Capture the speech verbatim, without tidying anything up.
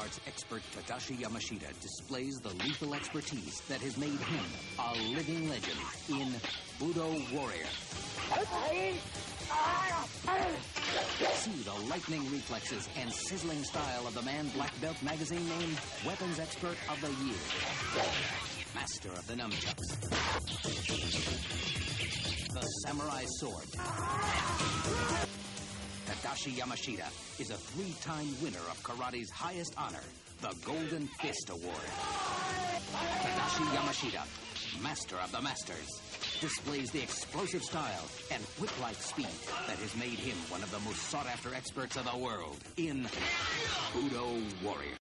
arts expert Tadashi Yamashita displays the lethal expertise that has made him a living legend in Budo Warrior. See the lightning reflexes and sizzling style of the man Black Belt magazine named Weapons Expert of the Year. Master of the Nunchucks. The Samurai Sword. Tadashi Yamashita is a three-time winner of karate's highest honor, the Golden Fist Award. Tadashi Yamashita, Master of the Masters, displays the explosive style and whip-like speed that has made him one of the most sought-after experts of the world in Budo Warrior.